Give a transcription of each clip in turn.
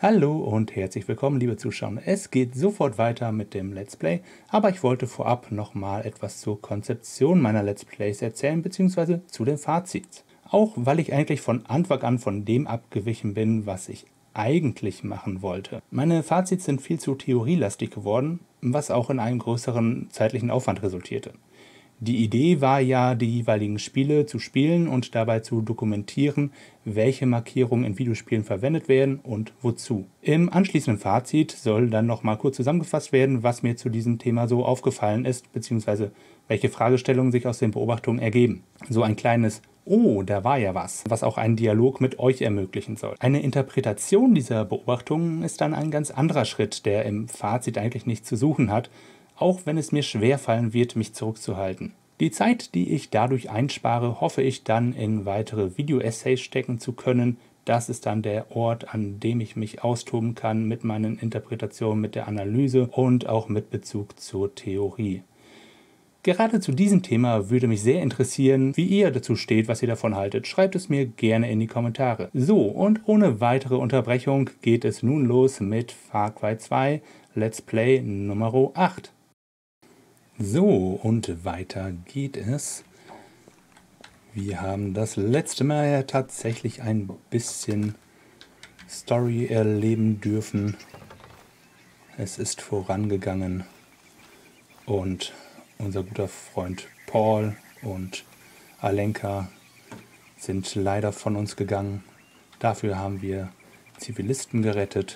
Hallo und herzlich willkommen, liebe Zuschauer. Es geht sofort weiter mit dem Let's Play, aber ich wollte vorab nochmal etwas zur Konzeption meiner Let's Plays erzählen, beziehungsweise zu den Fazits. Auch weil ich eigentlich von Anfang an von dem abgewichen bin, was ich eigentlich machen wollte. Meine Fazits sind viel zu theorielastig geworden, was auch in einem größeren zeitlichen Aufwand resultierte. Die Idee war ja, die jeweiligen Spiele zu spielen und dabei zu dokumentieren, welche Markierungen in Videospielen verwendet werden und wozu. Im anschließenden Fazit soll dann nochmal kurz zusammengefasst werden, was mir zu diesem Thema so aufgefallen ist, beziehungsweise welche Fragestellungen sich aus den Beobachtungen ergeben. So ein kleines "Oh, da war ja was", auch einen Dialog mit euch ermöglichen soll. Eine Interpretation dieser Beobachtungen ist dann ein ganz anderer Schritt, der im Fazit eigentlich nichts zu suchen hat, auch wenn es mir schwerfallen wird, mich zurückzuhalten. Die Zeit, die ich dadurch einspare, hoffe ich dann in weitere Video-Essays stecken zu können. Das ist dann der Ort, an dem ich mich austoben kann mit meinen Interpretationen, mit der Analyse und auch mit Bezug zur Theorie. Gerade zu diesem Thema würde mich sehr interessieren, wie ihr dazu steht, was ihr davon haltet. Schreibt es mir gerne in die Kommentare. So, und ohne weitere Unterbrechung geht es nun los mit Far Cry 2 Let's Play Nummer 8. So, und weiter geht es. Wir haben das letzte Mal ja tatsächlich ein bisschen Story erleben dürfen. Es ist vorangegangen und unser guter Freund Paul und Alenka sind leider von uns gegangen. Dafür haben wir Zivilisten gerettet.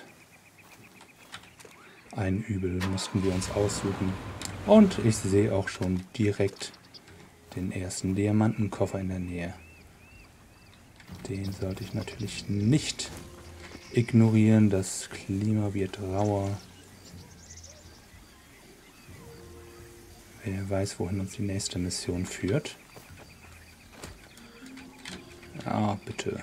Ein Übel mussten wir uns aussuchen. Und ich sehe auch schon direkt den ersten Diamantenkoffer in der Nähe. Den sollte ich natürlich nicht ignorieren. Das Klima wird rauer. Wer weiß, wohin uns die nächste Mission führt. Ja, bitte.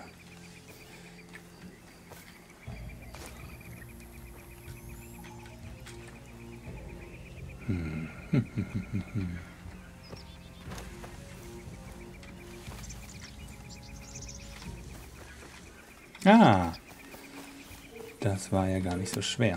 Ah, das war ja gar nicht so schwer.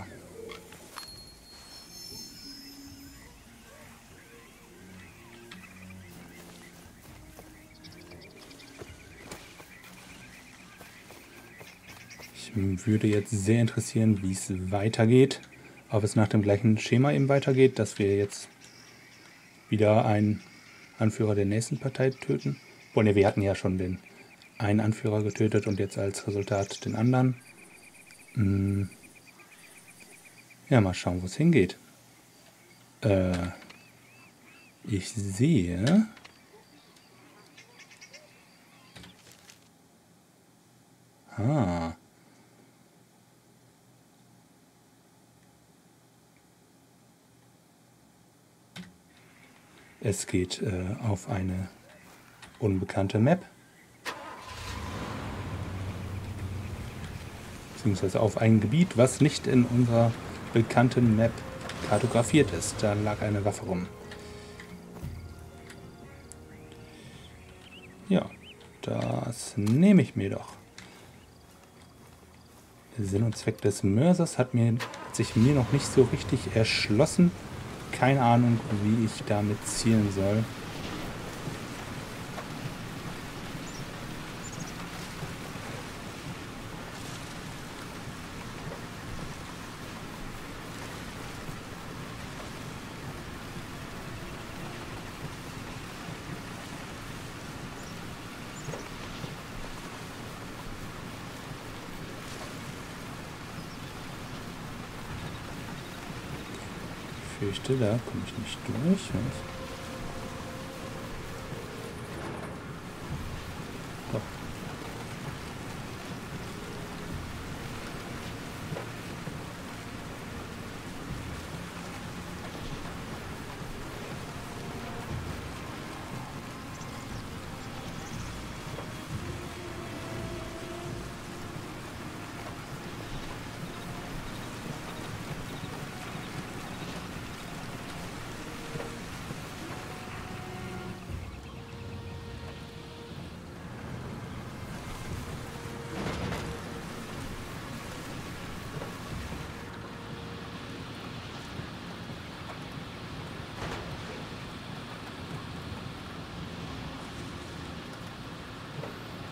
Mich würde jetzt sehr interessieren, wie es weitergeht. Ob es nach dem gleichen Schema eben weitergeht, dass wir jetzt wieder einen Anführer der nächsten Partei töten. Oh ne, wir hatten ja schon den einen Anführer getötet und jetzt als Resultat den anderen. Ja, mal schauen, wo es hingeht. Ich sehe... Es geht auf eine unbekannte Map. Beziehungsweise auf ein Gebiet, was nicht in unserer bekannten Map kartografiert ist. Da lag eine Waffe rum. Ja, das nehme ich mir doch. Der Sinn und Zweck des Mörsers hat sich mir noch nicht so richtig erschlossen. Keine Ahnung, wie ich damit zielen soll. Ich fürchte, da komme ich nicht durch. Doch.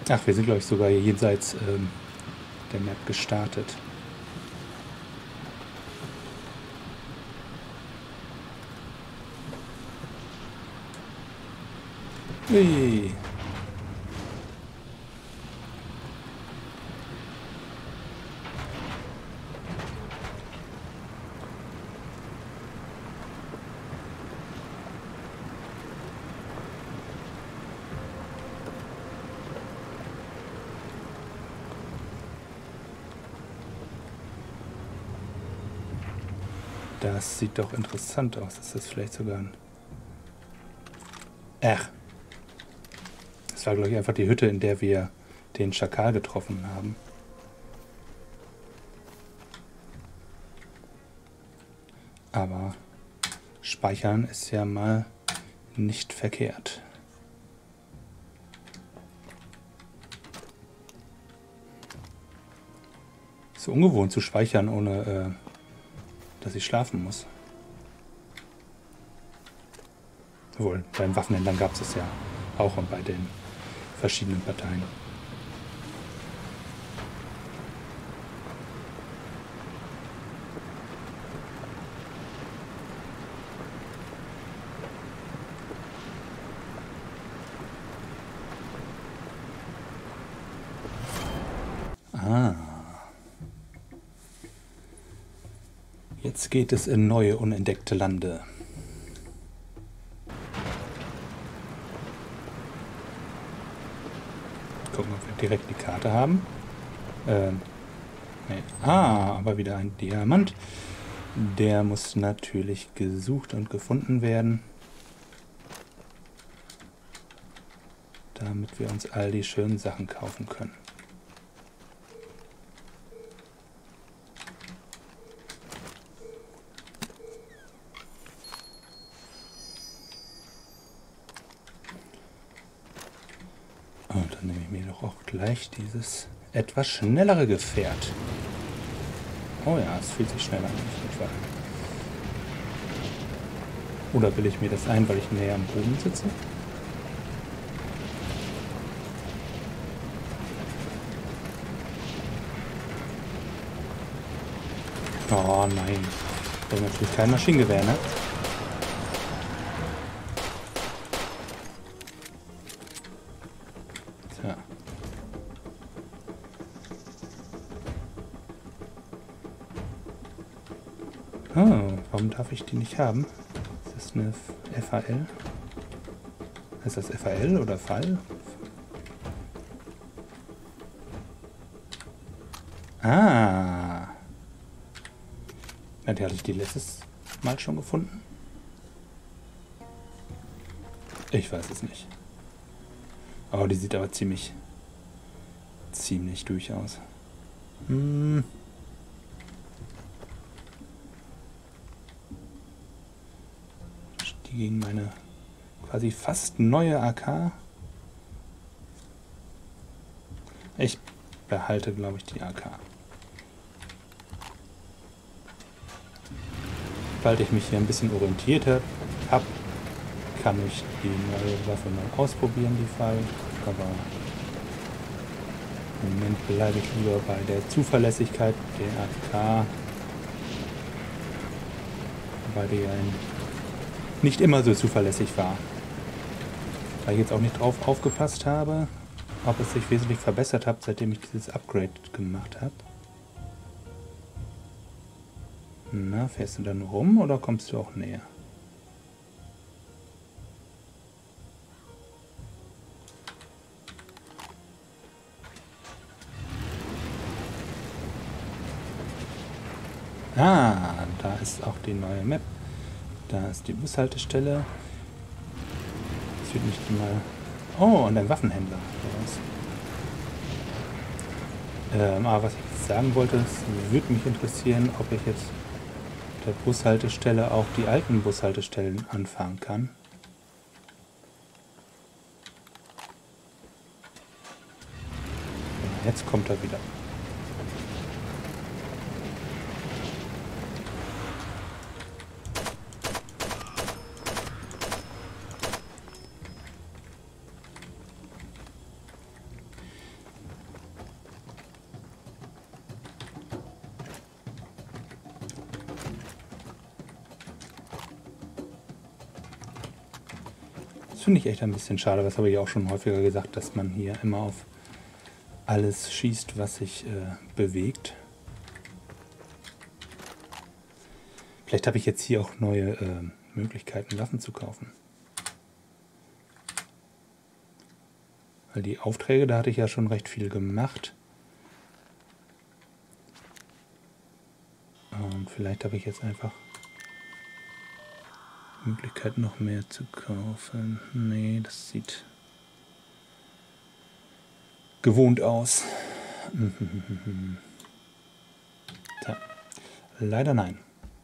Ach, wir sind, glaube ich, sogar jenseits der Map gestartet. Ui. Das sieht doch interessant aus. Ist das vielleicht sogar ein... Ach. Das war, glaube ich, einfach die Hütte, in der wir den Schakal getroffen haben. Aber speichern ist ja mal nicht verkehrt. So ungewohnt zu speichern, ohne dass ich schlafen muss. Obwohl, beim Waffenhändlern gab es es ja auch und bei den verschiedenen Parteien. Jetzt geht es in neue, unentdeckte Lande. Gucken, ob wir direkt die Karte haben. Nee. Aber wieder ein Diamant. Der muss natürlich gesucht und gefunden werden, damit wir uns all die schönen Sachen kaufen können. Und dann nehme ich mir doch auch gleich dieses etwas schnellere Gefährt. Oh ja, es fühlt sich schneller an, nicht wahr? Oder will ich mir das ein, weil ich näher am Boden sitze? Oh nein, das ist natürlich kein Maschinengewehr, ne? Tja. Oh, warum darf ich die nicht haben? Ist das eine FAL? Ist das FAL oder FAL? Ah. Ja, die hatte ich die letztes Mal schon gefunden. Ich weiß es nicht. Oh, die sieht aber ziemlich durch aus. Die gegen meine quasi fast neue AK. Ich behalte, glaube ich, die AK. Sobald ich mich hier ein bisschen orientiert habe, kann ich die neue Waffe mal ausprobieren, die Fall. Aber im Moment bleibe ich lieber bei der Zuverlässigkeit der AK, weil die nicht immer so zuverlässig war. Weil ich jetzt auch nicht drauf aufgepasst habe, ob es sich wesentlich verbessert hat, seitdem ich dieses Upgrade gemacht habe. Na, fährst du dann rum oder kommst du auch näher? Ah, da ist auch die neue Map. Da ist die Bushaltestelle. Das wird nicht mal... Oh, und ein Waffenhändler. Aber was ich jetzt sagen wollte, es würde mich interessieren, ob ich jetzt der Bushaltestelle auch die alten Bushaltestellen anfahren kann. Jetzt kommt er wieder. finde ich echt ein bisschen schade. Das habe ich auch schon häufiger gesagt, dass man hier immer auf alles schießt, was sich bewegt. Vielleicht habe ich jetzt hier auch neue Möglichkeiten, Waffen zu kaufen. Weil die Aufträge, da hatte ich ja schon recht viel gemacht. Und vielleicht habe ich jetzt einfach Möglichkeit, noch mehr zu kaufen. Nee, das sieht gewohnt aus. Da. Leider nein.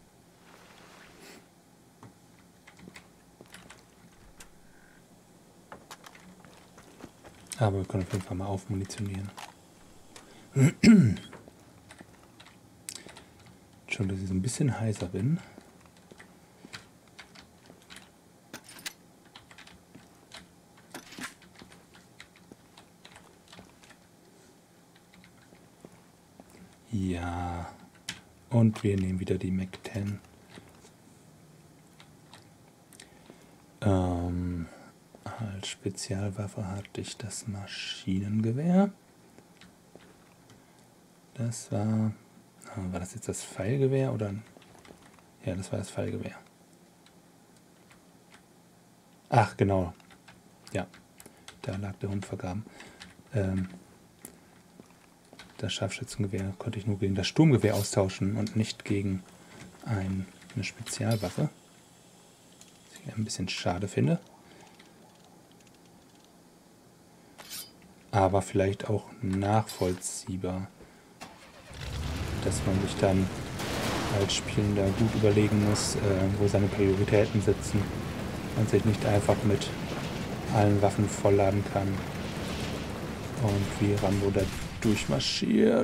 Aber wir können auf jeden Fall mal aufmunitionieren. Schon, dass ich so ein bisschen heißer bin. Ja. Und wir nehmen wieder die Mac 10. Als Spezialwaffe hatte ich das Maschinengewehr. Das war das jetzt das Pfeilgewehr oder? Ja, das war das Pfeilgewehr. Ach, genau. Ja, da lag der Hund vergraben. Das Scharfschützengewehr konnte ich nur gegen das Sturmgewehr austauschen und nicht gegen eine Spezialwaffe. Was ich ein bisschen schade finde. Aber vielleicht auch nachvollziehbar, dass man sich dann als Spielender gut überlegen muss, wo seine Prioritäten sitzen und sich nicht einfach mit allen Waffen vollladen kann und wie Rambo da durchmarschiert.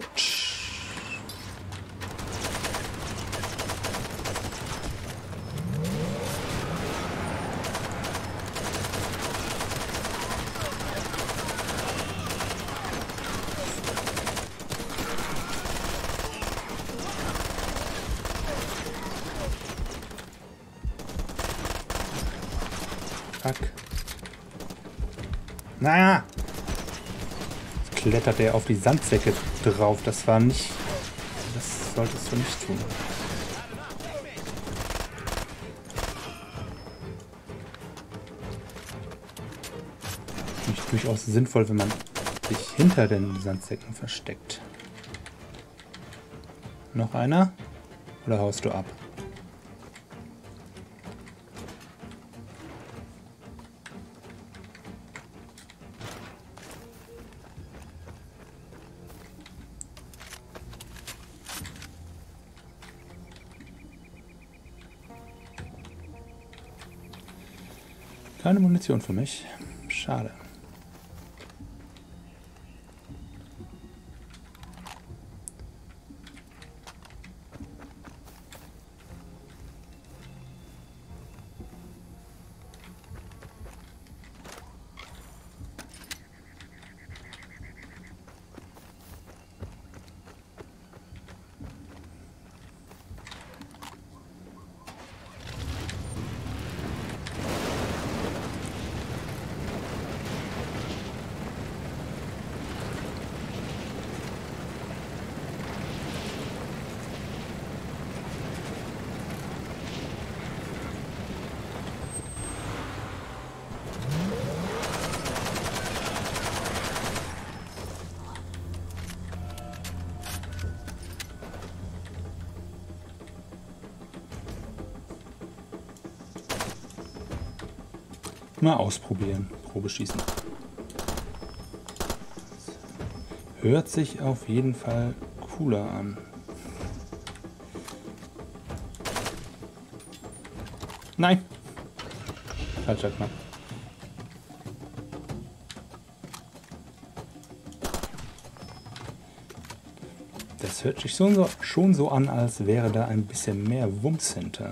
Na! Jetzt klettert er auf die Sandsäcke drauf. Das war nicht... Das solltest du nicht tun. Nicht durchaus sinnvoll, wenn man sich hinter den Sandsäcken versteckt. Noch einer? Oder haust du ab? Keine Munition für mich. Schade. Mal ausprobieren. Probeschießen. Hört sich auf jeden Fall cooler an. Nein! Falscher Knopf. Das hört sich schon so an, als wäre da ein bisschen mehr Wumms hinter.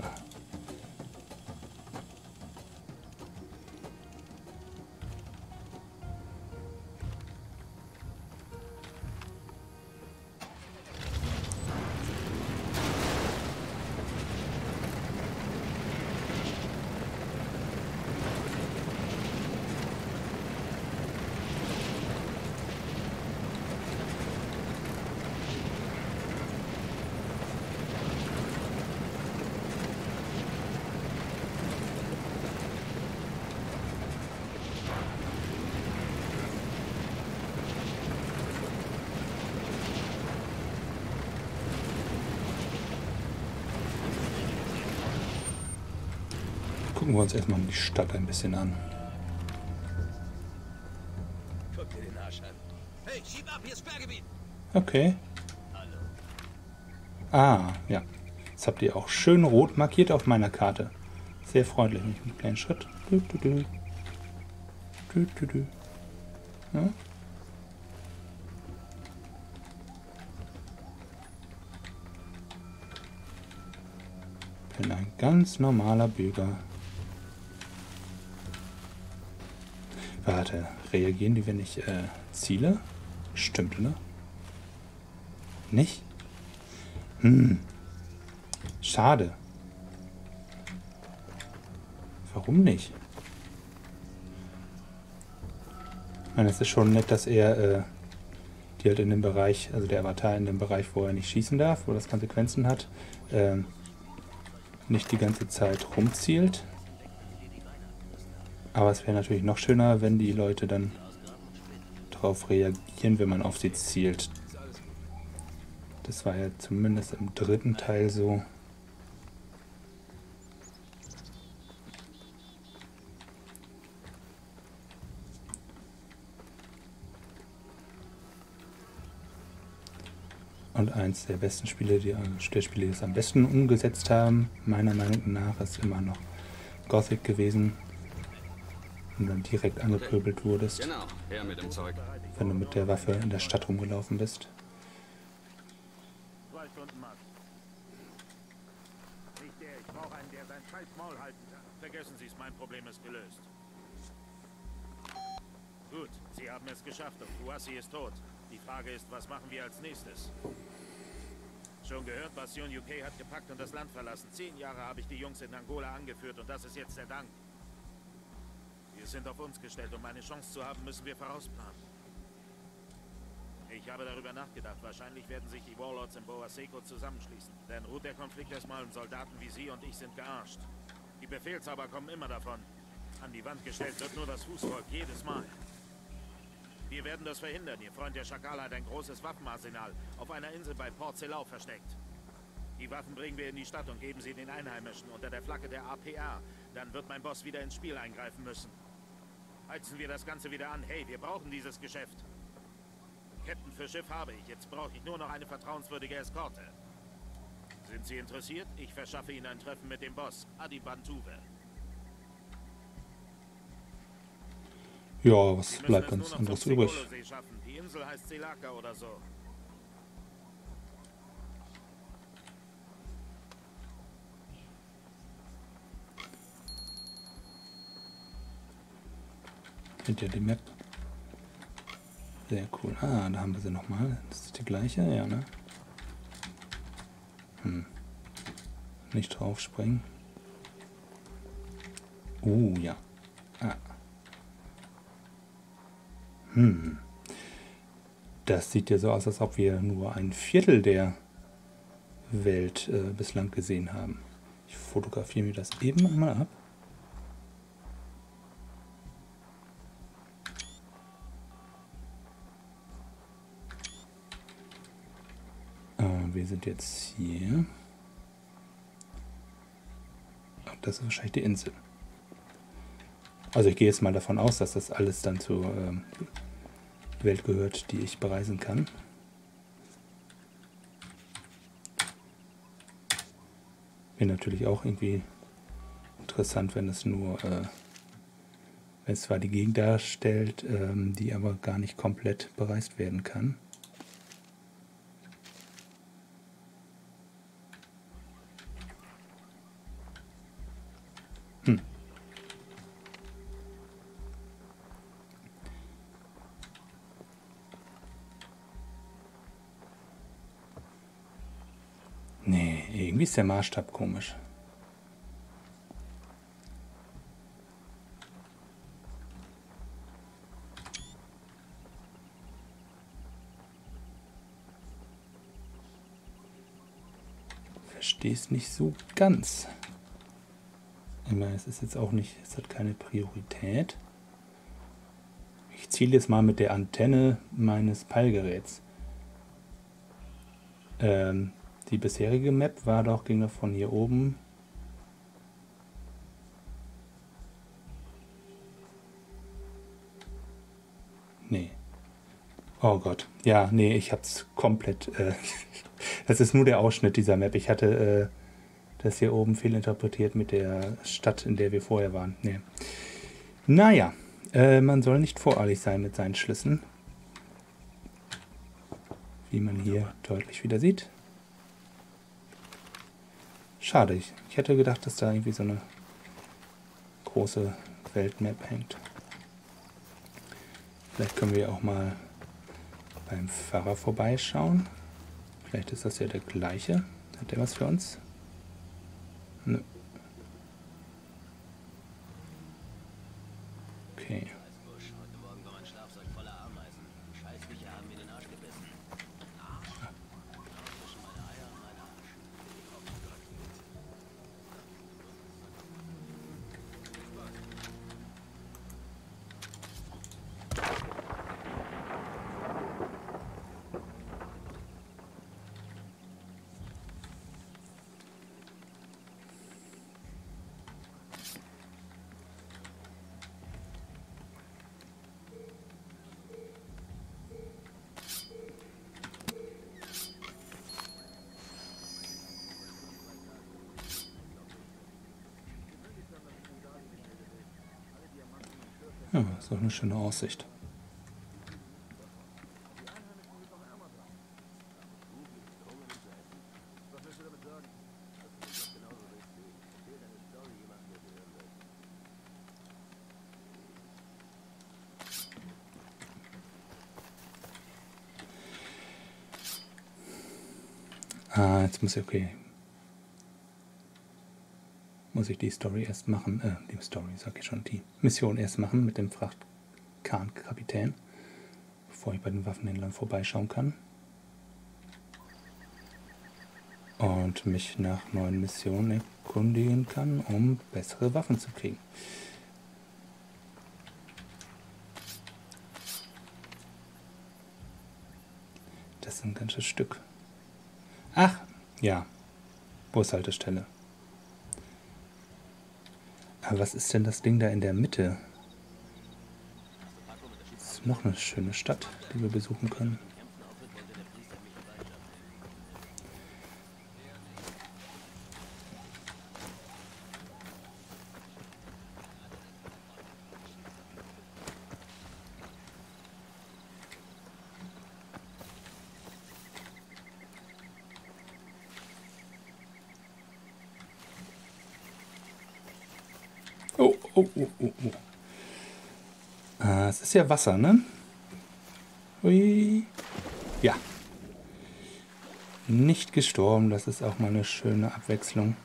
Gucken wir uns erstmal die Stadt ein bisschen an. Guck dir den Arsch an. Hey, schieb ab, hier ist Sperrgebiet. Okay. Ah, ja. Das habt ihr auch schön rot markiert auf meiner Karte. Sehr freundlich mit einem kleinen Schritt. Ja. Bin ein ganz normaler Bürger. Warte, reagieren die, wenn ich ziele? Stimmt, ne? Nicht? Schade. Warum nicht? Ich meine, es ist schon nett, dass er die halt in dem Bereich, also der Avatar in dem Bereich, wo er nicht schießen darf, wo das Konsequenzen hat, nicht die ganze Zeit rumzielt. Aber es wäre natürlich noch schöner, wenn die Leute dann darauf reagieren, wenn man auf sie zielt. Das war ja zumindest im dritten Teil so. Und eins der besten Spiele, die es am besten umgesetzt haben, meiner Meinung nach, ist immer noch Gothic gewesen. Und dann direkt angepöbelt wurdest, Genau, her mit dem Zeug. wenn du mit der Waffe in der Stadt rumgelaufen bist. 2 Stunden Marsch. Nicht der, ich brauche einen, der sein scheiß Maul halten kann. Vergessen Sie es, mein Problem ist gelöst. Gut, Sie haben es geschafft und Kouassi ist tot. Die Frage ist, was machen wir als nächstes? Schon gehört, Bastion UK hat gepackt und das Land verlassen. 10 Jahre habe ich die Jungs in Angola angeführt und das ist jetzt der Dank. Wir sind auf uns gestellt, um eine Chance zu haben, müssen wir vorausplanen. Ich habe darüber nachgedacht. Wahrscheinlich werden sich die Warlords in Boa Seco zusammenschließen. Denn ruht der Konflikt erstmal und Soldaten wie Sie und ich sind gearscht. Die Befehlshaber kommen immer davon. An die Wand gestellt wird nur das Fußvolk, jedes Mal. Wir werden das verhindern. Ihr Freund der Schakal hat ein großes Waffenarsenal auf einer Insel bei Port Selau versteckt. Die Waffen bringen wir in die Stadt und geben sie den Einheimischen unter der Flagge der APA. Dann wird mein Boss wieder ins Spiel eingreifen müssen. Heizen wir das Ganze wieder an. Hey, wir brauchen dieses Geschäft. Captain für Schiff habe ich. Jetzt brauche ich nur noch eine vertrauenswürdige Eskorte. Sind Sie interessiert? Ich verschaffe Ihnen ein Treffen mit dem Boss, Adi Bantuwe. Ja, was bleibt uns anderes übrig? Schaffen. Die Insel heißt Selaka oder so. Seht ihr die Map? Sehr cool. Ah, da haben wir sie nochmal. Das ist die gleiche, ja, ne? Nicht drauf springen. Ja. Ah. Das sieht ja so aus, als ob wir nur ein Viertel der Welt bislang gesehen haben. Ich fotografiere mir das eben einmal ab. Wir sind jetzt hier. Ach, das ist wahrscheinlich die Insel. Also ich gehe jetzt mal davon aus, dass das alles dann zur Welt gehört, die ich bereisen kann. Wäre natürlich auch irgendwie interessant, wenn es nur, wenn es zwar die Gegend darstellt, die aber gar nicht komplett bereist werden kann. Nee, irgendwie ist der Maßstab komisch. Verstehe es nicht so ganz. Ich meine, es ist jetzt auch nicht, es hat keine Priorität. Ich ziele jetzt mal mit der Antenne meines Peilgeräts. Die bisherige Map war doch, ging doch von hier oben Oh Gott. Ja, nee, ich hab's komplett. Das ist nur der Ausschnitt dieser Map. Ich hatte das hier oben fehlinterpretiert mit der Stadt, in der wir vorher waren. Nee. Naja, man soll nicht voreilig sein mit seinen Schlüssen. Wie man hier deutlich wieder sieht. Schade, ich hätte gedacht, dass da irgendwie so eine große Weltmap hängt. Vielleicht können wir auch mal beim Pfarrer vorbeischauen. Vielleicht ist das ja der gleiche. Hat der was für uns? Nö. Okay. Ja, ist doch eine schöne Aussicht. Ah, jetzt muss ich die Story erst machen, die Mission erst machen mit dem Frachtkahnkapitän, bevor ich bei den Waffenhändlern vorbeischauen kann. Und mich nach neuen Missionen erkundigen kann, um bessere Waffen zu kriegen. Das ist ein ganzes Stück. Ach, ja. Bushaltestelle. Aber was ist denn das Ding da in der Mitte? Das ist noch eine schöne Stadt, die wir besuchen können. Oh. Es ist ja Wasser, ne? Ui. Ja. Nicht gestorben, das ist auch mal eine schöne Abwechslung.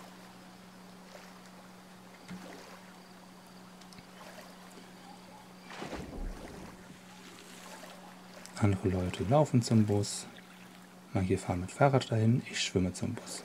Andere Leute laufen zum Bus. Manche fahren mit Fahrrad dahin, ich schwimme zum Bus.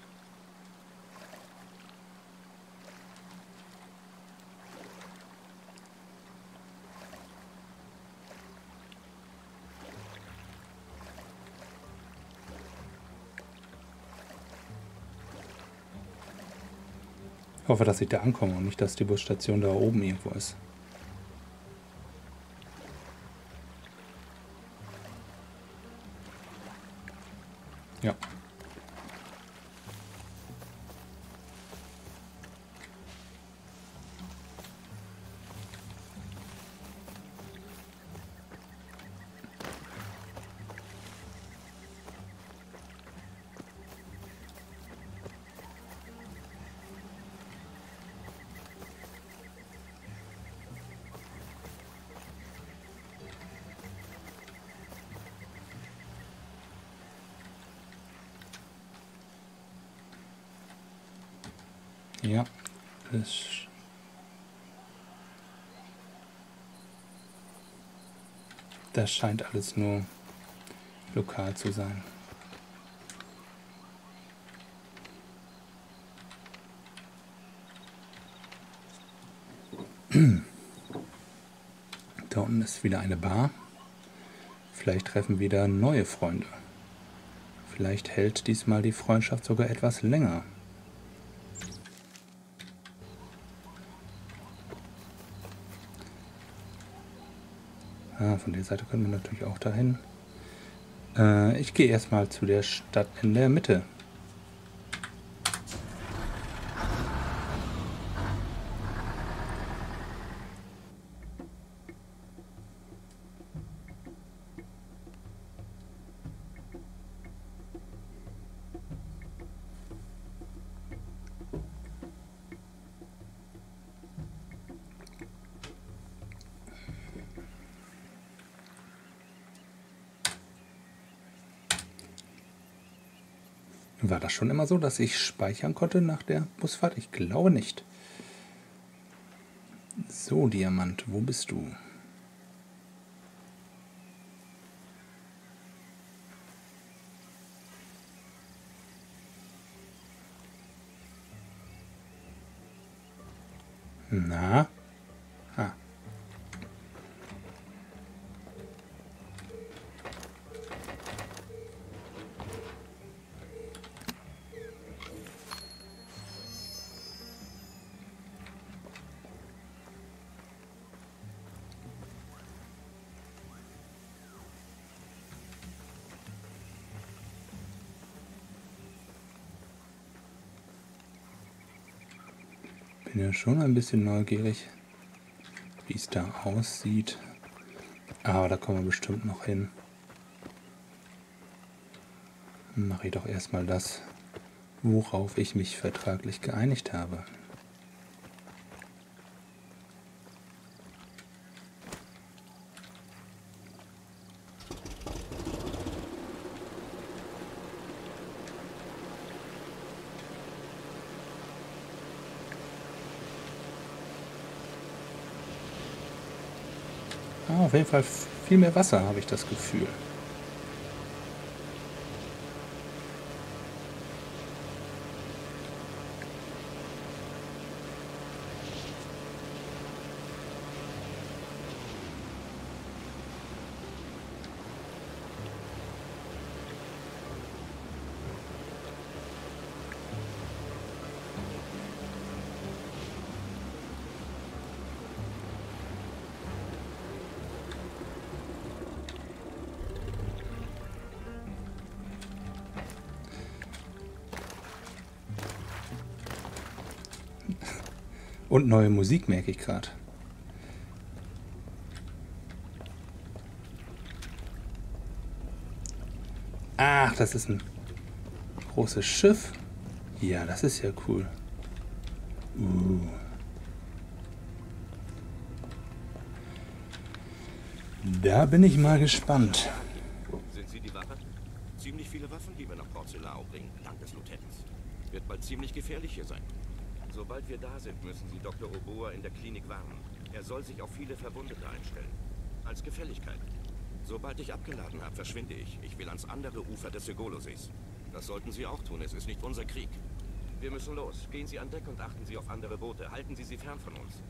Ich hoffe, dass ich da ankomme und nicht, dass die Busstation da oben irgendwo ist. Ja. Ja, das scheint alles nur lokal zu sein. Da unten ist wieder eine Bar. Vielleicht treffen wir wieder neue Freunde. Vielleicht hält diesmal die Freundschaft sogar etwas länger. Von der Seite können wir natürlich auch dahin. Ich gehe erstmal zu der Stadt in der Mitte. War das schon immer so, dass ich speichern konnte nach der Busfahrt? Ich glaube nicht. So, Diamant, wo bist du? Na? Ah. Bin ja schon ein bisschen neugierig, wie es da aussieht. Aber da kommen wir bestimmt noch hin. Mache ich doch erstmal das, worauf ich mich vertraglich geeinigt habe. Auf jeden Fall viel mehr Wasser, habe ich das Gefühl. Und neue Musik merke ich gerade. Ach, das ist ein großes Schiff. Ja, das ist ja cool. Da bin ich mal gespannt. Sind Sie die Wache? Ziemlich viele Waffen, die wir nach Porzelao bringen, dank des Lieutenants. Wird bald ziemlich gefährlich hier sein. Sobald wir da sind, müssen Sie Dr. Oboa in der Klinik warnen. Er soll sich auf viele Verwundete einstellen. Als Gefälligkeit. Sobald ich abgeladen habe, verschwinde ich. Ich will ans andere Ufer des Segolo-Sees. Das sollten Sie auch tun. Es ist nicht unser Krieg. Wir müssen los. Gehen Sie an Deck und achten Sie auf andere Boote. Halten Sie sie fern von uns.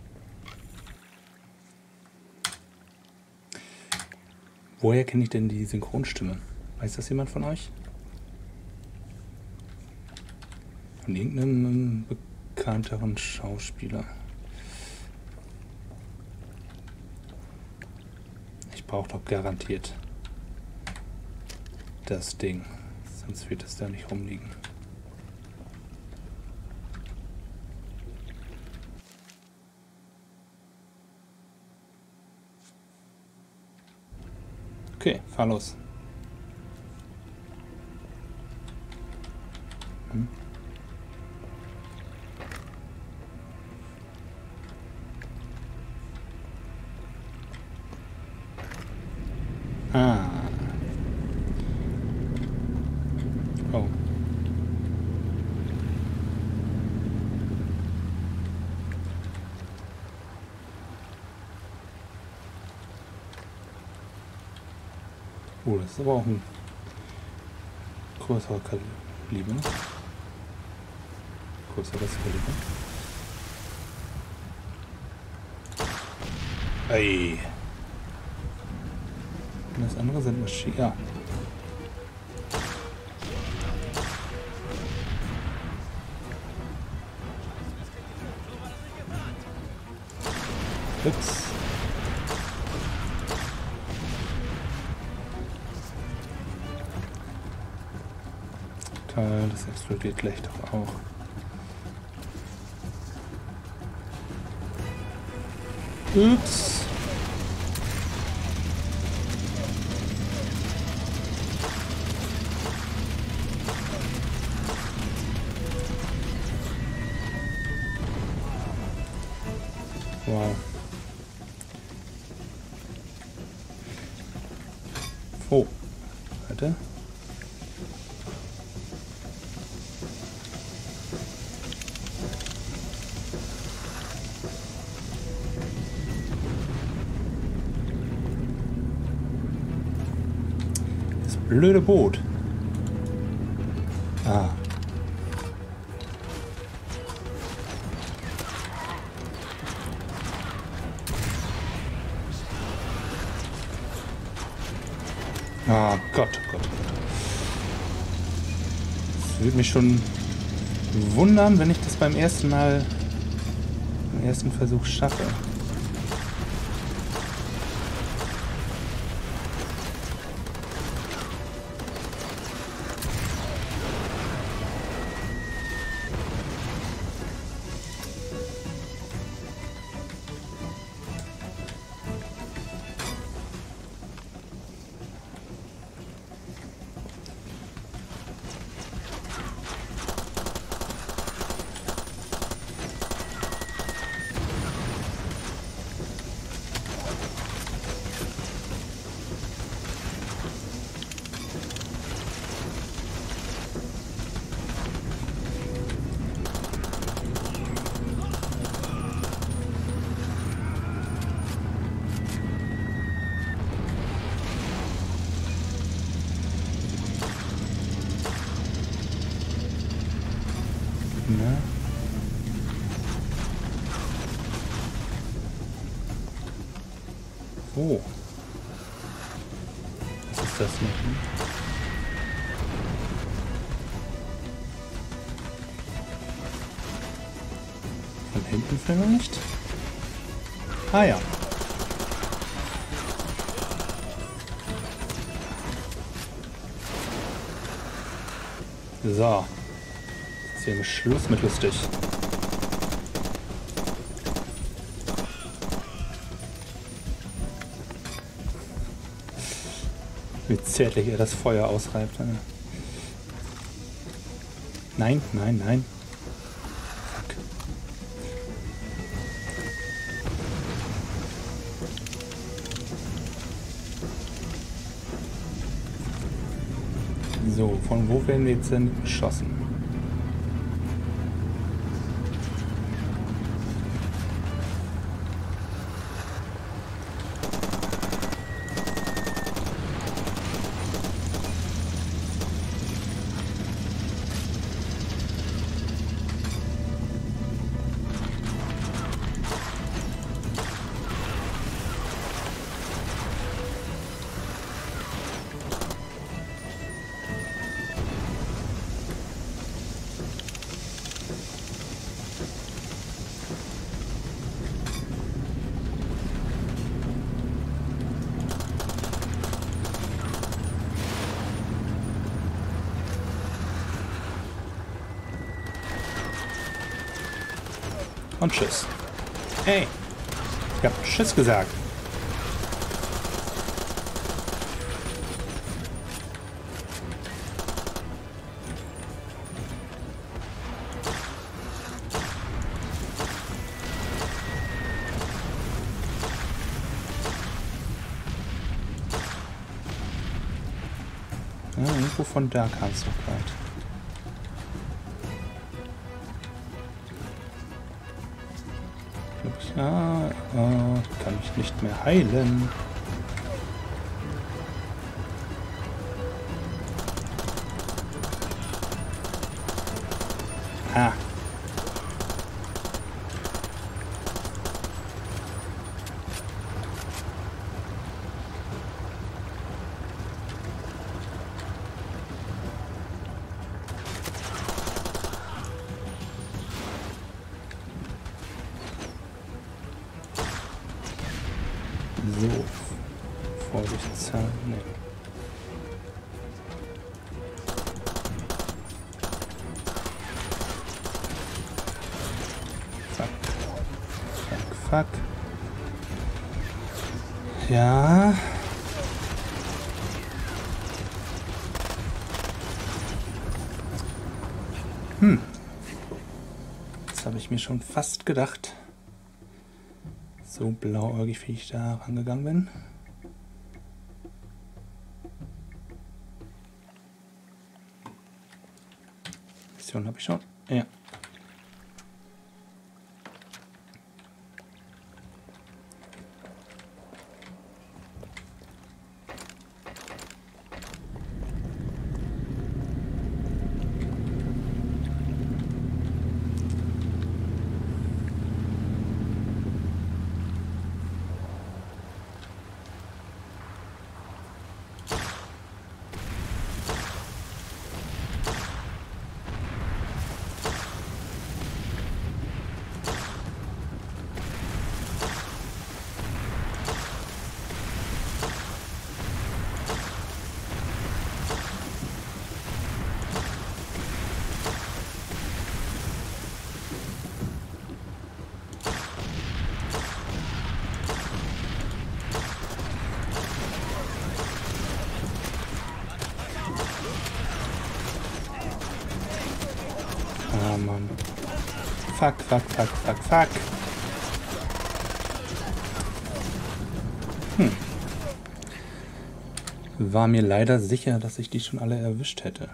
Woher kenne ich denn die Synchronstimme? Weiß das jemand von euch? Von irgendeinem bekannteren Schauspieler. Ich brauche doch garantiert das Ding, sonst wird es da nicht rumliegen. Okay, fahr los. Ah. Oh. Oh, das ist aber auch ein größerer Kaliber. Größeres Kaliber. Ey. Und das andere sind Maschinen. Ja. Ups. Fall. Das explodiert gleich doch auch. Ups. Wow. Oh. Warte. Das blöde Boot. Ah. Ah, Gott, oh Gott. Es würde mich schon wundern, wenn ich das beim ersten Versuch schaffe. Ne? Oh. Was ist das noch? Von hinten vielleicht? Ah ja. So. Jetzt hier Schluss mit lustig. Wie zärtlich er das Feuer ausreibt. Nein, nein, nein. Fuck. So, von wo werden wir jetzt denn geschossen? Und tschüss. Hey, ich hab tschüss gesagt. Ja, irgendwo von da kamst du gerade. Kann ich nicht mehr heilen. Ah. So. Vorsichtshalber. Nee. fuck. Ja. Das habe ich mir schon fast gedacht. So blauäugig, wie ich da rangegangen bin. Mission habe ich schon. Ja. Ah, Mann. Fuck, fuck, fuck, fuck, fuck. War mir leider sicher, dass ich die schon alle erwischt hätte.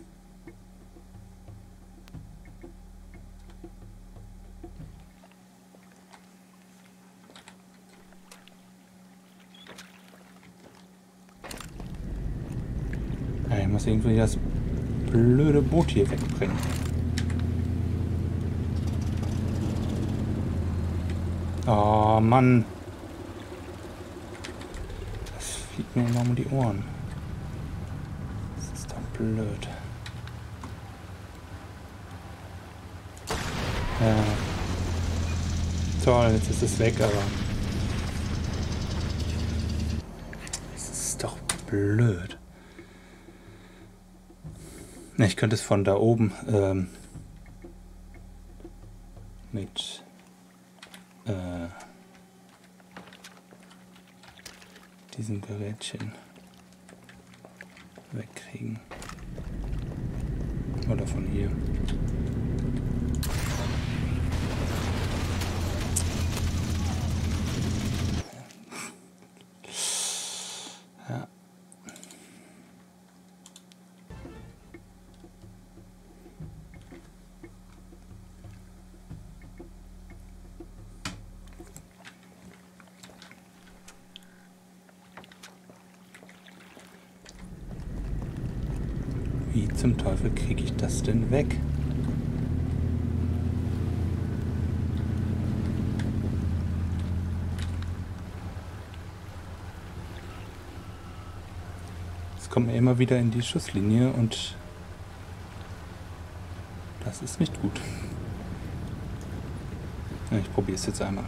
Ja, ich muss irgendwie das blöde Boot hier wegbringen. Oh Mann. Das fliegt mir immer um die Ohren. Das ist doch blöd. Ja. Toll, jetzt ist es weg, aber... Das ist doch blöd. Ich könnte es von da oben mit diesem Gerätchen wegkriegen. Oder von hier. Ja. Wie zum Teufel kriege ich das denn weg? Es kommt mir immer wieder in die Schusslinie und das ist nicht gut. Ich probiere es jetzt einmal.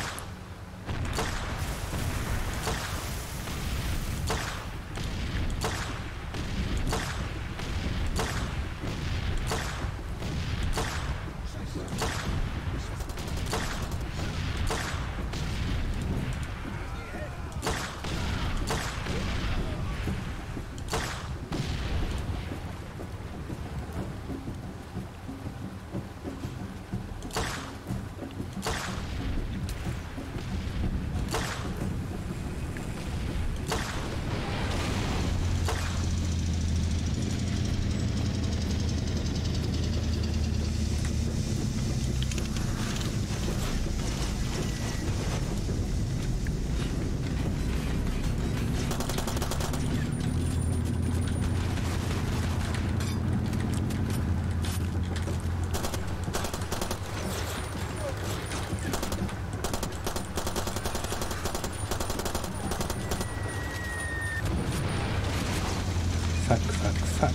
Fuck, fuck, fuck.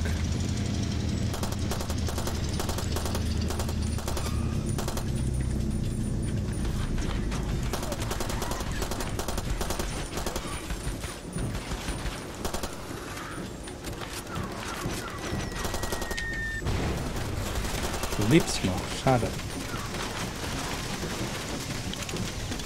Du lebst noch, schade.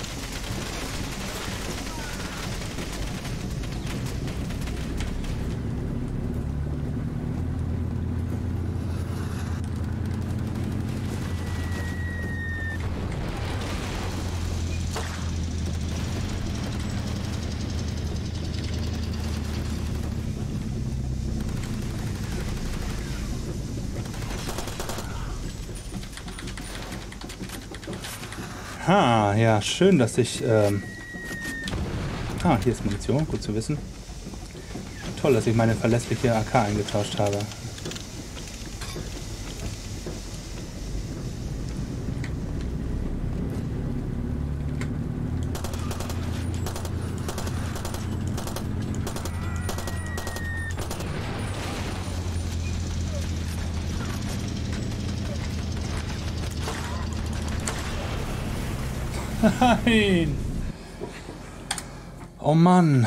Aha, ja, schön, dass ich... hier ist Munition, gut zu wissen. Toll, dass ich meine verlässliche AK eingetauscht habe. Nein! Oh Mann!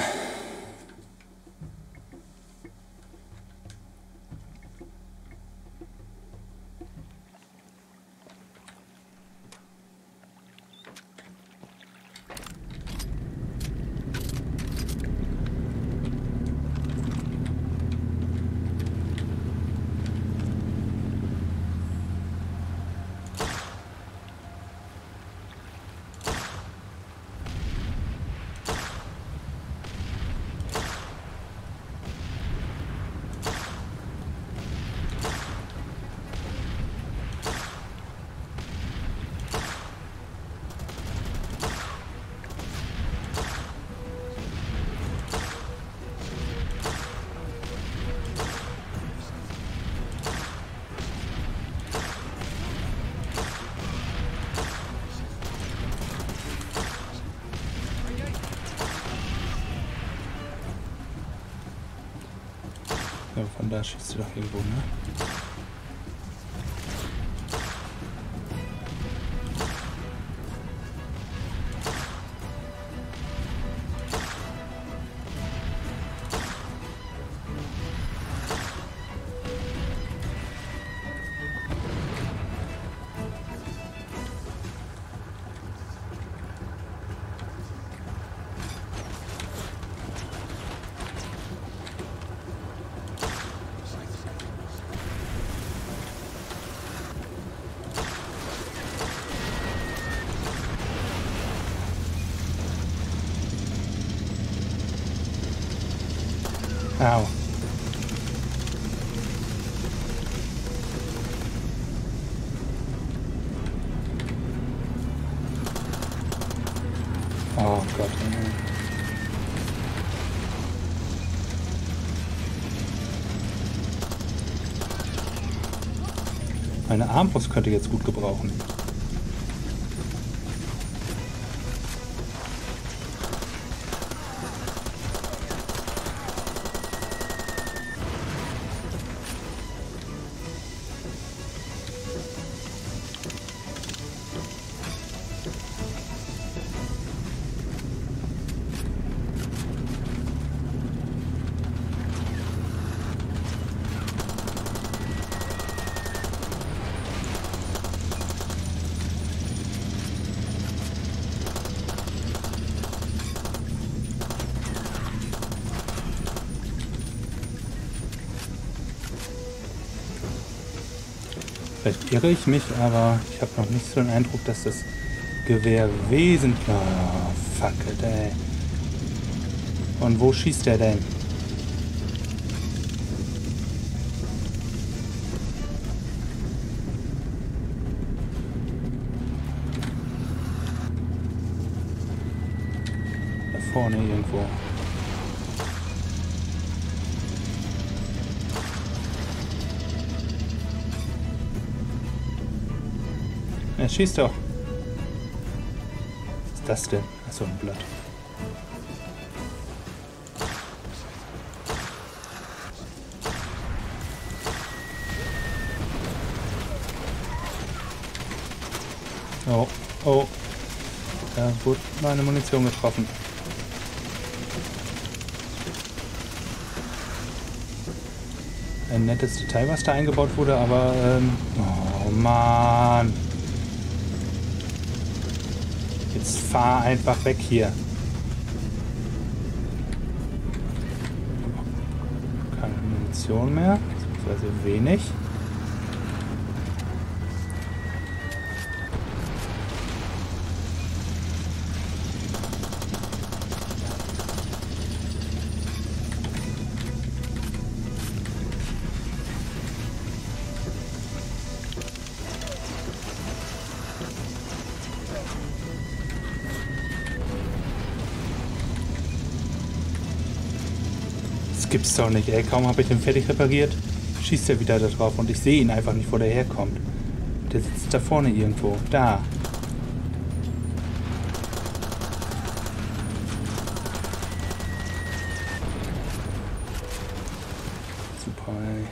Ja, von da schießt du doch irgendwo, ne? Au. Oh Gott. Meine Armbrust könnte jetzt gut gebrauchen. Vielleicht irre ich mich, aber ich habe noch nicht so den Eindruck, dass das Gewehr wesentlich... Oh, fuck it, ey. Und wo schießt der denn? Da vorne irgendwo. Er schießt doch. Was ist das denn? Achso, ein Blatt. Oh, oh. Da wurde meine Munition getroffen. Ein nettes Detail, was da eingebaut wurde, aber... oh Mann. Jetzt fahr einfach weg hier. Keine Munition mehr, beziehungsweise wenig. Gibt's doch nicht, ey. Kaum habe ich den fertig repariert, schießt er wieder da drauf und ich sehe ihn einfach nicht, wo der herkommt. Der sitzt da vorne irgendwo. Da. Super, ey.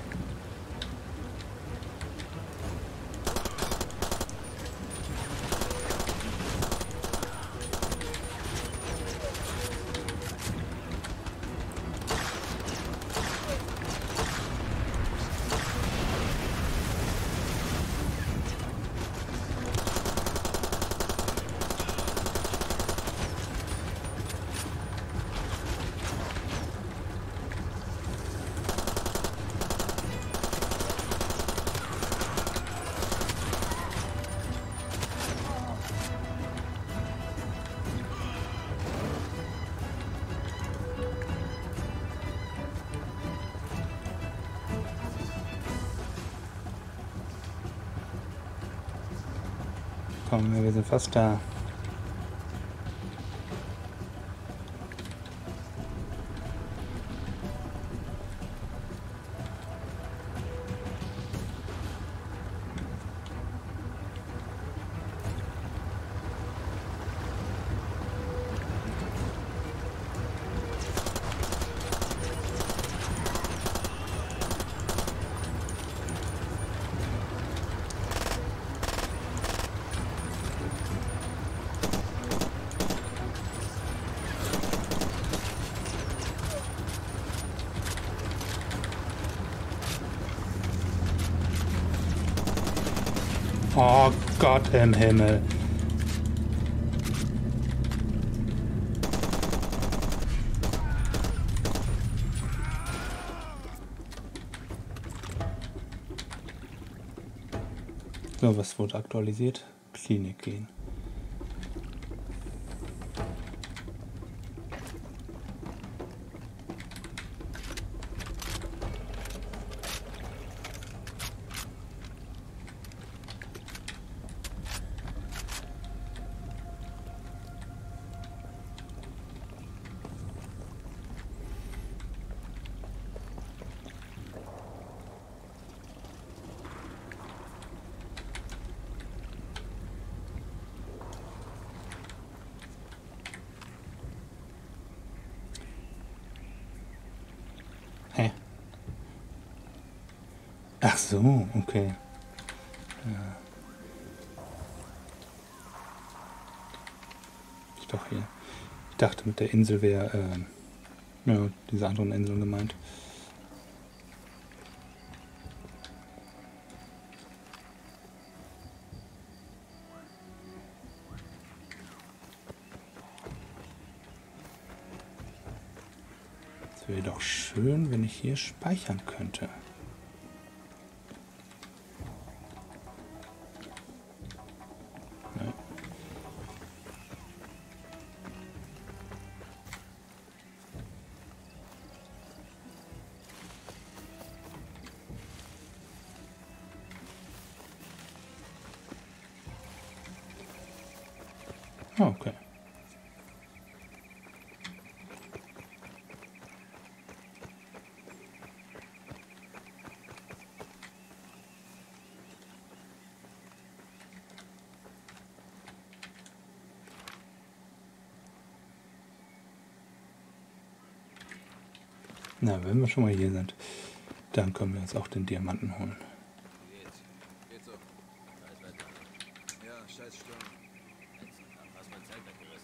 Komm, wir sind fast da. Oh Gott im Himmel. So, was wurde aktualisiert? Klinik gehen. Hä? Ach so, okay. Ja. Doch hier. Ich dachte, mit der Insel wäre ja, diese anderen Inseln gemeint. Es wäre doch schön, wenn ich hier speichern könnte. Ja. Okay. Na, wenn wir schon mal hier sind, dann können wir uns auch den Diamanten holen. Geht so. Scheiß Wetter. Ja, scheiß Sturm. Was mein Zelt weggerissen.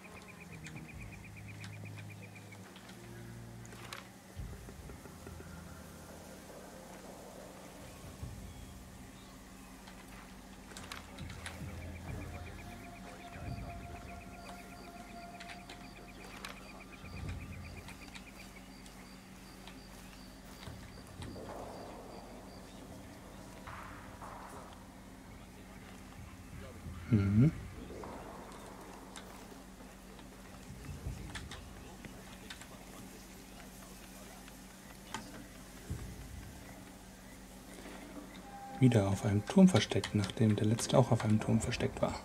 Mhm. Wieder auf einem Turm versteckt, nachdem der letzte auch auf einem Turm versteckt war.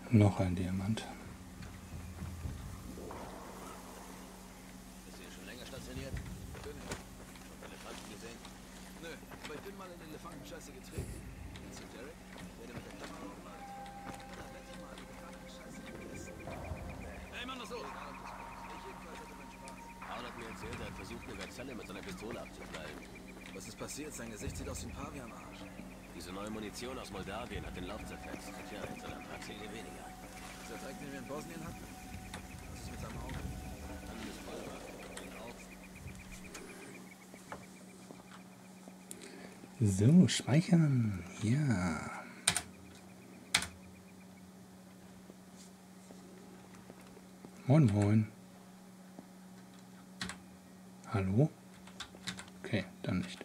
Noch ein Diamant. Bist du hier schon länger stationiert? Bin ich. Schon Elefanten gesehen? Nö, aber ich bin mal in Elefantenscheiße getreten. Kennst du Derek? Der mit der Kamera rumläuft. Da werd ich mal Elefantenscheiße gegessen. Hey Mann, was los? Ich jedenfalls hatte meinen Spaß. Paul hat mir erzählt, er hat versucht, eine Gazelle mit seiner Pistole abzuknallen. Was ist passiert? Sein Gesicht sieht aus wie ein Pavianarsch. Diese neue Munition aus Moldawien hat den Lauf zerfetzt. Tja, jetzt hat er ein paar Zähne weniger. Dieser Dreck, den wir in Bosnien hatten? Was ist mit seinem Auge? Alles Vollbach. So, speichern. Ja. Moin, moin. Hallo? Okay, dann nicht.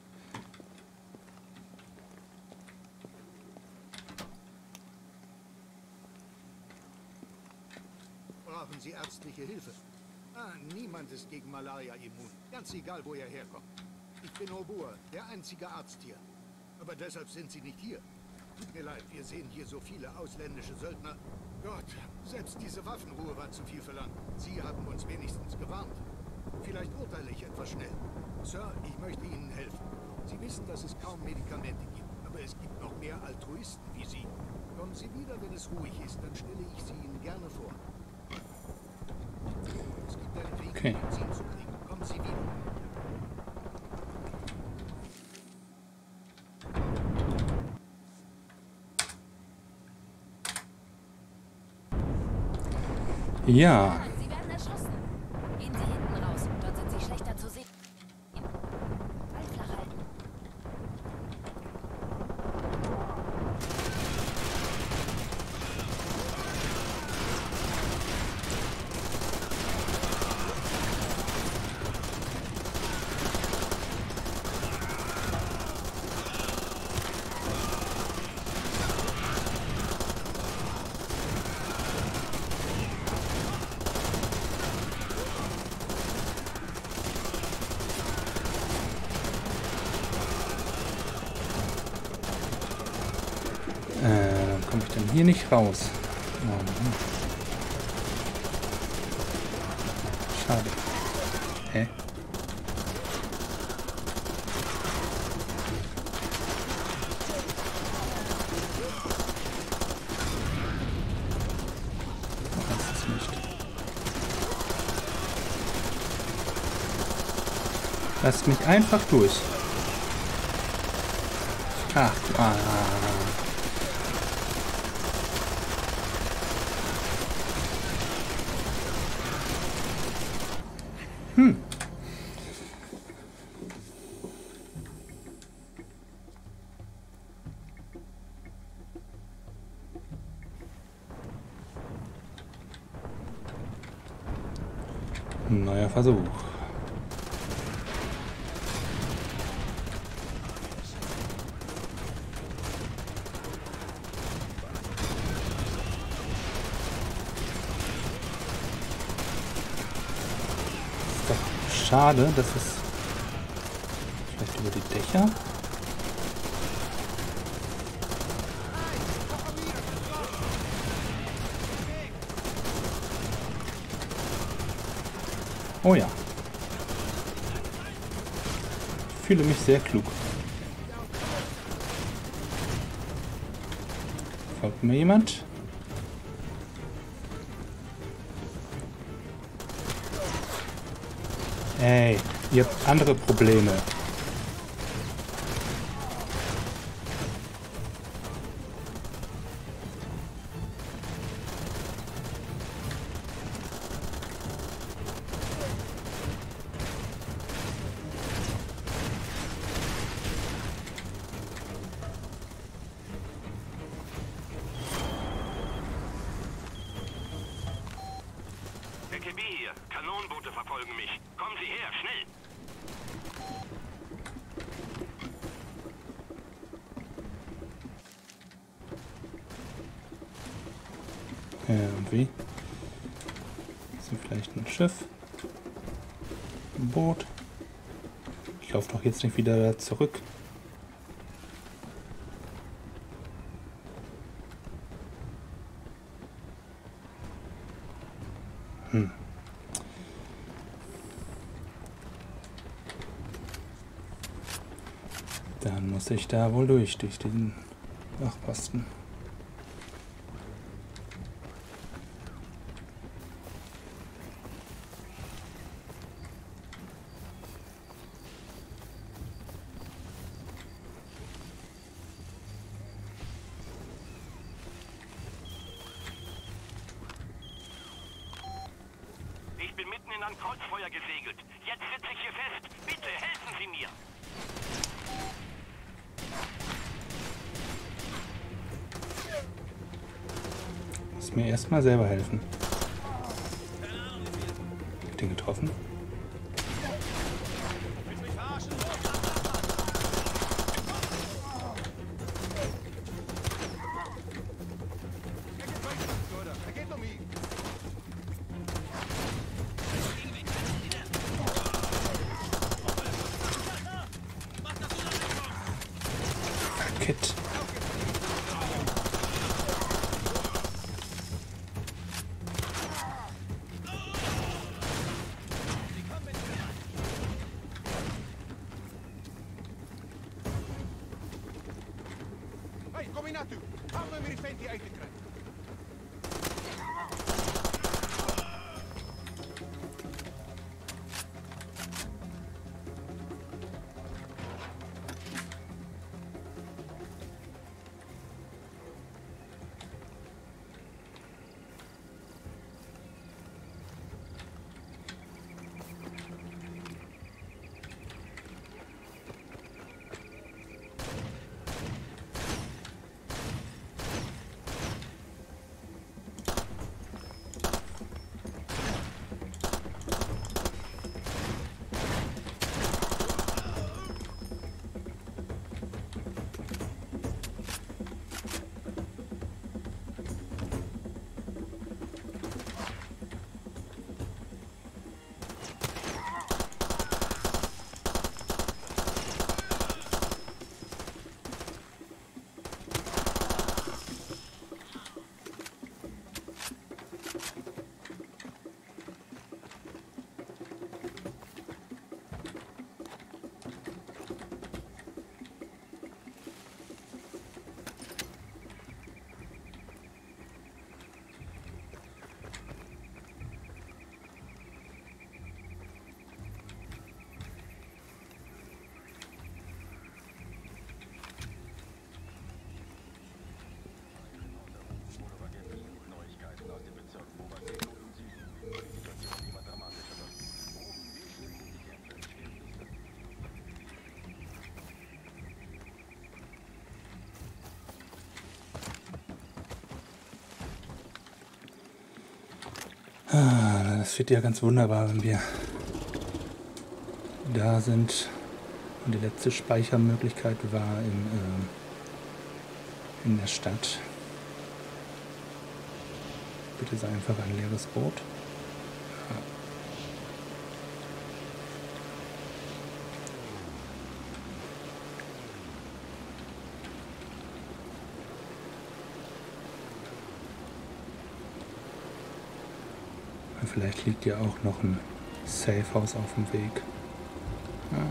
Brauchen Sie ärztliche Hilfe? Niemand ist gegen Malaria immun. Ganz egal, wo er herkommt. Ich bin Obua, der einzige Arzt hier. Aber deshalb sind Sie nicht hier. Tut mir leid, wir sehen hier so viele ausländische Söldner. Gott, selbst diese Waffenruhe war zu viel verlangt. Sie haben uns wenigstens gewarnt. Vielleicht urteile ich etwas schnell. Sir, ich möchte Ihnen helfen. Sie wissen, dass es kaum Medikamente gibt. Aber es gibt noch mehr Altruisten wie Sie. Kommen Sie wieder, wenn es ruhig ist. Dann stelle ich Sie Ihnen gerne vor. Es gibt einen Weg, Okay. Benzin zu kriegen. Kommen Sie wieder. Ja. Sie werden erschossen. Gehen Sie hinten raus. Dort sind Sie schlechter zu sehen. Ball flach halten. Dann komme ich dann hier nicht raus. Oh, Mann. Schade. Hä? Das ist nicht. Lass mich einfach durch. Ach, neuer Versuch. Ist doch schade, dass es vielleicht über die Dächer. Oh ja. Ich fühle mich sehr klug. Folgt mir jemand? Ey, ihr habt andere Probleme. LKB hier. Kanonenboote verfolgen mich. Kommen Sie her, schnell! Und wie? Ist hier vielleicht ein Schiff? Ein Boot? Ich laufe doch jetzt nicht wieder zurück. Dann muss ich da wohl durch den Wachposten. Ich bin mitten in ein Kreuzfeuer gesegelt. Jetzt sitze ich hier fest. Bitte helfen Sie mir. Muss mir erstmal selber helfen. Hab ich den getroffen? Kit. Hey, kom hier naartoe. Hou me weer die vent die eten krijgt. Das wird ja ganz wunderbar, wenn wir da sind. Und die letzte Speichermöglichkeit war in der Stadt. Bitte sei einfach ein leeres Boot. Ja. Vielleicht liegt ja auch noch ein Safehouse auf dem Weg. Ja.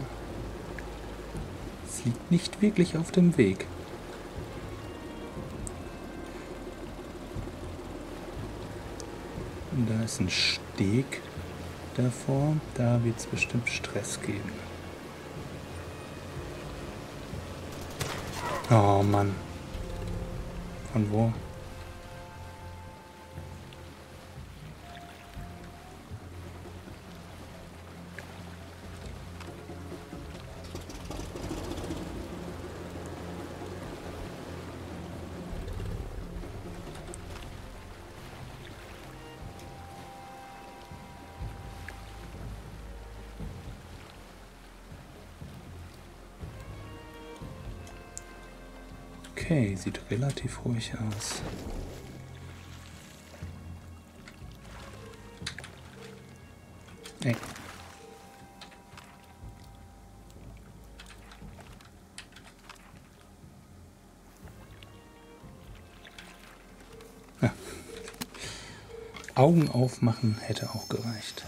Es liegt nicht wirklich auf dem Weg. Und da ist ein Steg davor. Da wird es bestimmt Stress geben. Oh Mann. Von wo? Okay, sieht relativ ruhig aus. Ey. Ja. Augen aufmachen hätte auch gereicht.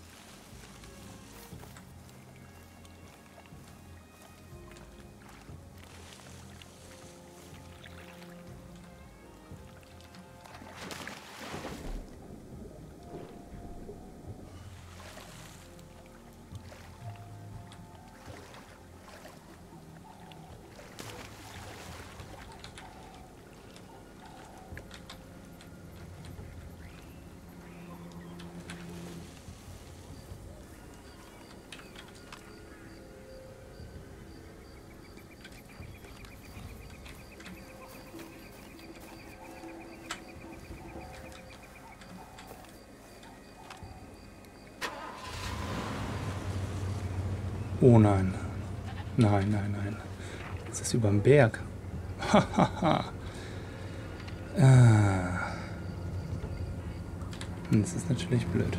Oh nein. Nein, nein, nein. Das ist überm Berg. Hahaha. Das ist natürlich blöd.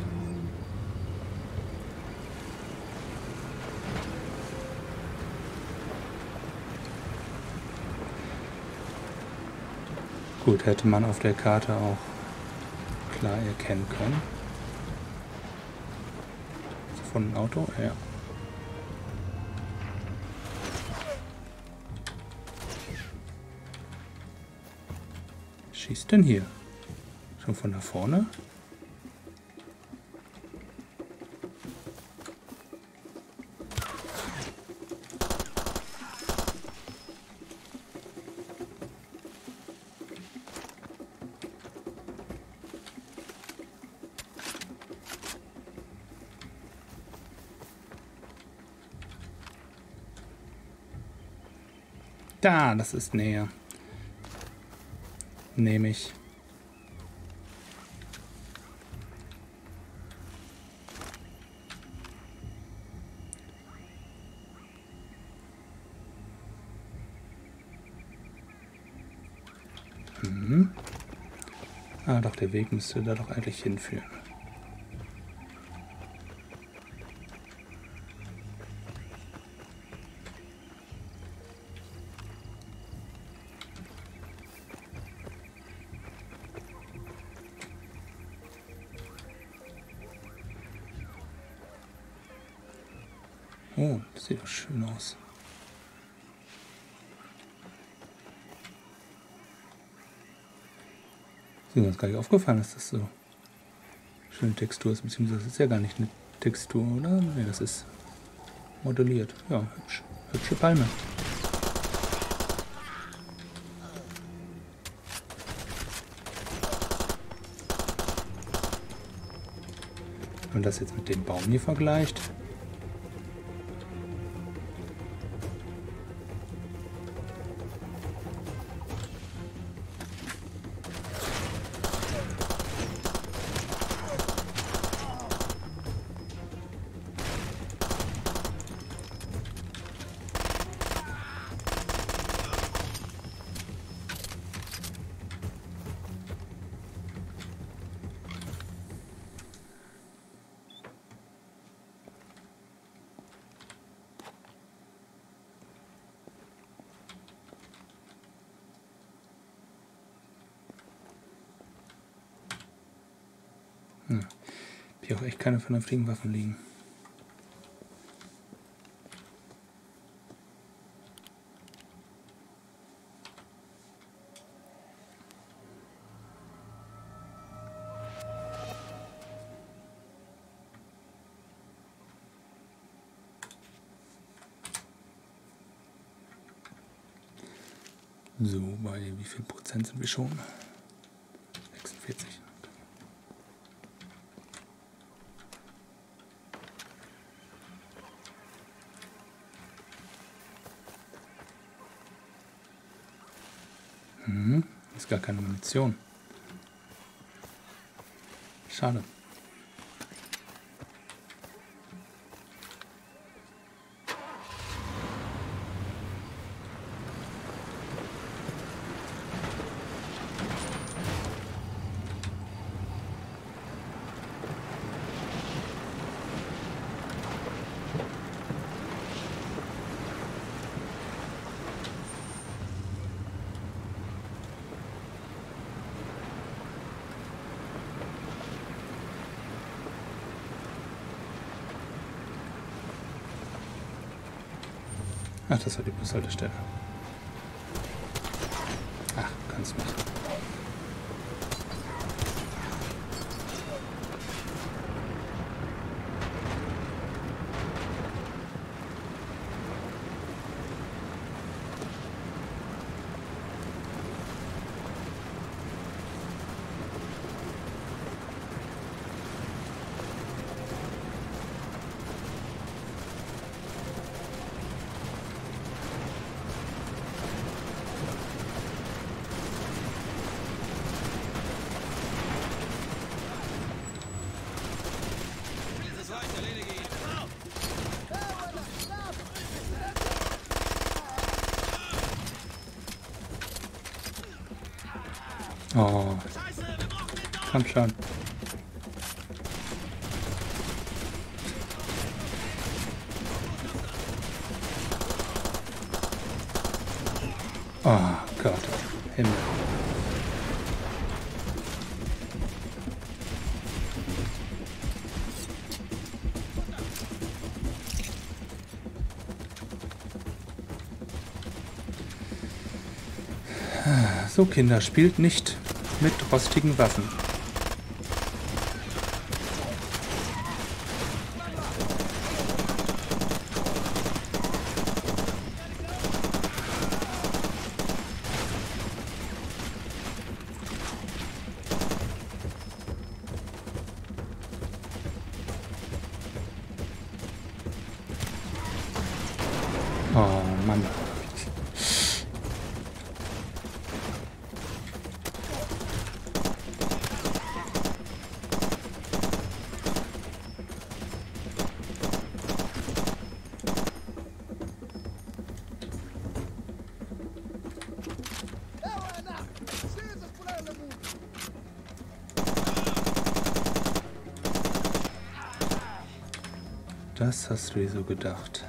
Gut, hätte man auf der Karte auch klar erkennen können. Von einem Auto? Ja. Schießt denn hier? Schon von da vorne? Da, das ist näher. Nehme ich. Ah, doch, der Weg müsste da doch eigentlich hinführen. Oh, das sieht doch schön aus. Ist mir ganz gar nicht aufgefallen, dass das so schöne Textur ist, beziehungsweise das ist ja gar nicht eine Textur, oder? Ne, das ist modelliert. Ja, hübsch. Hübsche Palme. Wenn man das jetzt mit dem Baum hier vergleicht. Hier auch echt keine vernünftigen Waffen liegen. So, bei wie viel Prozent sind wir schon? 46. Ist gar keine Munition. Schade. Ach, das war die Bushaltestelle. Ach, kannst mich. Oh, komm schon. Oh Gott, Himmel. So, Kinder, spielt nicht mit rostigen Waffen. Oh Mann. Das hast du dir so gedacht.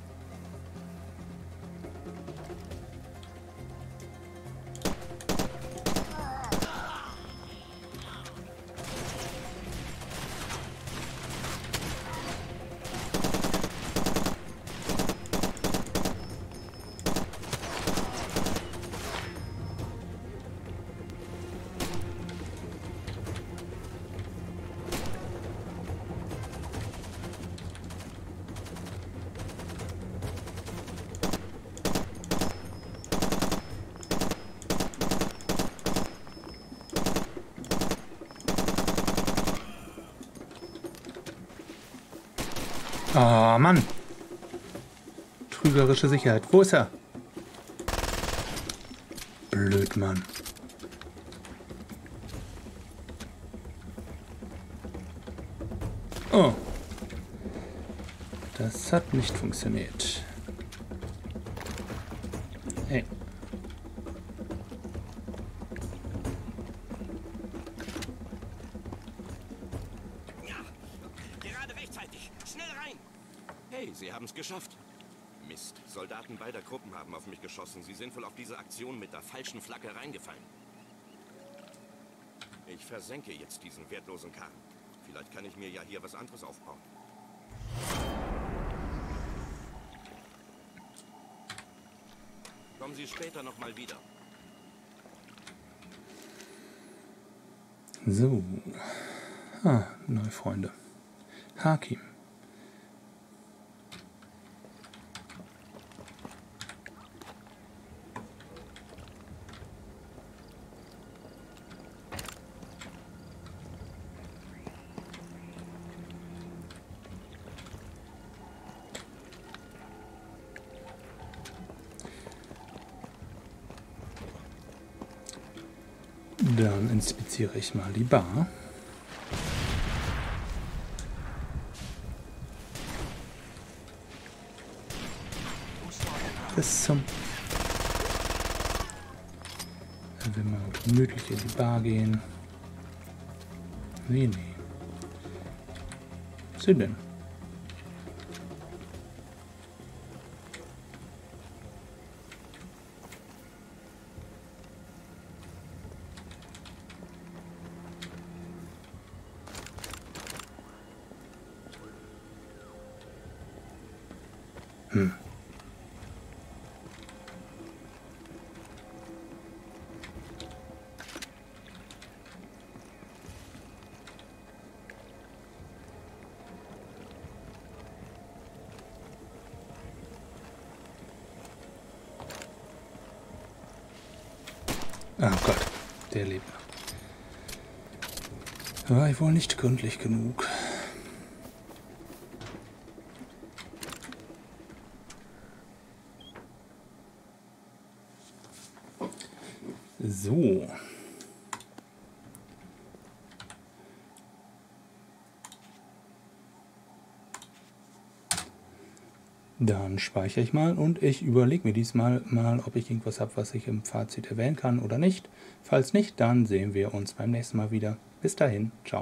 Oh Mann. Trügerische Sicherheit. Wo ist er? Blöd, Mann. Oh. Das hat nicht funktioniert. Hey. Gerade rechtzeitig. Schnell rein. Hey, Sie haben es geschafft. Mist. Soldaten beider Gruppen haben auf mich geschossen. Sie sind wohl auf diese Aktion mit der falschen Flagge reingefallen. Ich versenke jetzt diesen wertlosen Karren. Vielleicht kann ich mir ja hier was anderes aufbauen. Kommen Sie später noch mal wieder. So. Neue Freunde. Hakim. Dann inspiziere ich mal die Bar. Bis zum... Dann will man gemütlich in die Bar gehen. Nee. Was sind denn? Oh Gott, der lebt. War ich wohl nicht gründlich genug. So. Dann speichere ich mal und ich überlege mir diesmal mal, ob ich irgendwas habe, was ich im Fazit erwähnen kann oder nicht. Falls nicht, dann sehen wir uns beim nächsten Mal wieder. Bis dahin, ciao.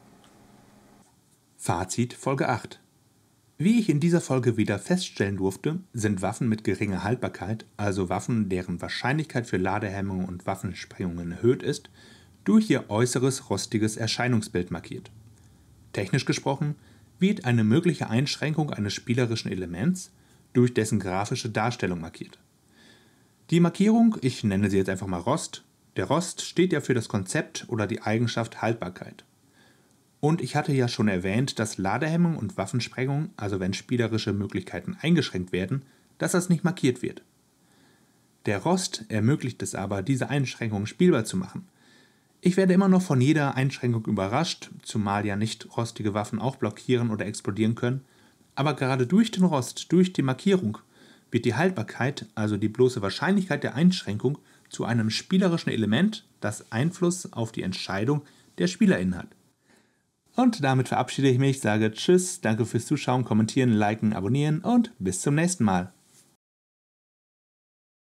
Fazit Folge 8. Wie ich in dieser Folge wieder feststellen durfte, sind Waffen mit geringer Haltbarkeit, also Waffen, deren Wahrscheinlichkeit für Ladehemmung und Waffensprengungen erhöht ist, durch ihr äußeres rostiges Erscheinungsbild markiert. Technisch gesprochen wird eine mögliche Einschränkung eines spielerischen Elements durch dessen grafische Darstellung markiert. Die Markierung, ich nenne sie jetzt einfach mal Rost, der Rost steht ja für das Konzept oder die Eigenschaft Haltbarkeit. Und ich hatte ja schon erwähnt, dass Ladehemmung und Waffensprengung, also wenn spielerische Möglichkeiten eingeschränkt werden, dass das nicht markiert wird. Der Rost ermöglicht es aber, diese Einschränkungen spielbar zu machen. Ich werde immer noch von jeder Einschränkung überrascht, zumal ja nicht rostige Waffen auch blockieren oder explodieren können, aber gerade durch den Rost, durch die Markierung, wird die Haltbarkeit, also die bloße Wahrscheinlichkeit der Einschränkung, zu einem spielerischen Element, das Einfluss auf die Entscheidung der SpielerInnen hat. Und damit verabschiede ich mich, sage Tschüss, danke fürs Zuschauen, Kommentieren, Liken, Abonnieren und bis zum nächsten Mal.